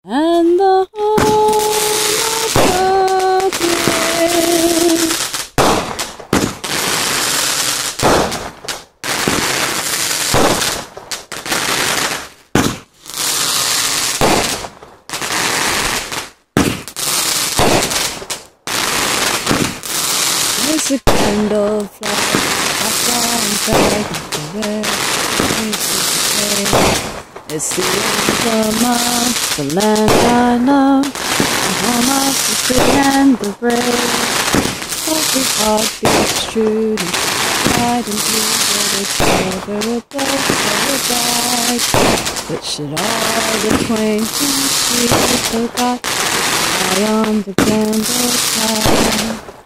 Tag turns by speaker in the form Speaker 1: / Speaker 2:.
Speaker 1: and the home of progress. There's a candle flag, a flying flag everywhere. It's the anthem of the land I love, the home of the free and the brave. Every heart beats true to pride and blue, but it's never above paradise. But should all acquaintance be forgot, lie on the candle side.